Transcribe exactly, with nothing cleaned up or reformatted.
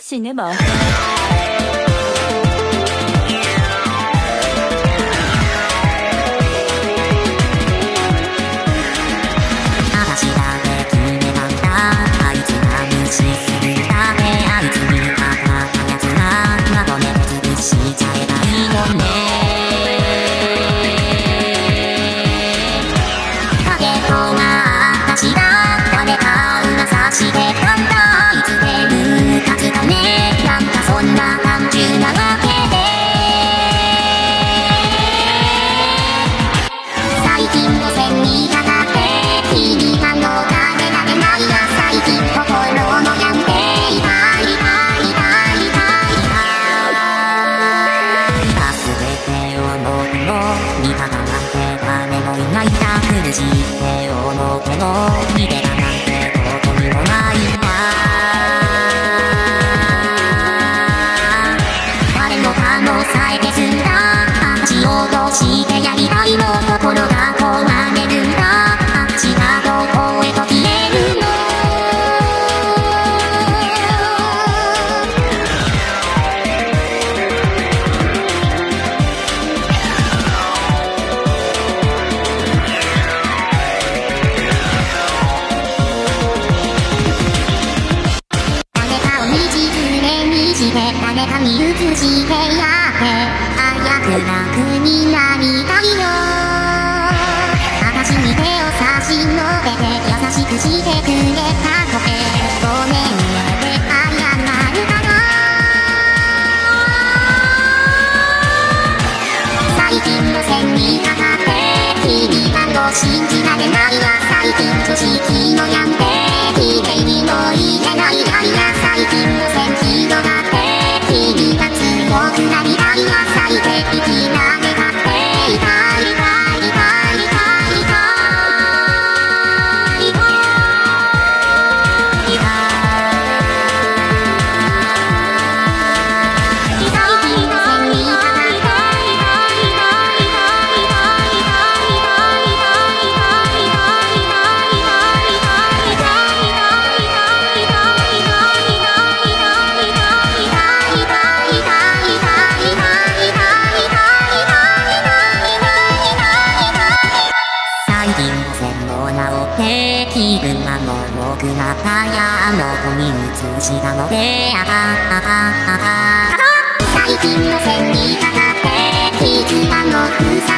Cinema. 苦しい手を持っても逃げ場なんてどこにもないわ。誰もかもさえて済んだ足を通してやりたいの心が壊れるんだ。足がどこへと消えるの。誰かに移してやって早く楽になりたいよ。私に手を差し伸べて優しくしてくれたとてごめんねで謝るかな。最近の線にかかって君はもう信じられないわ。最近常識のやんで綺麗にも言えないやいや。最近の線広がって君が強くなりたい野菜で生きられたって痛い痛い痛い痛い痛い痛い気分がもう良くなったや元に移したのでああああああ最近の線にかかって傷がもう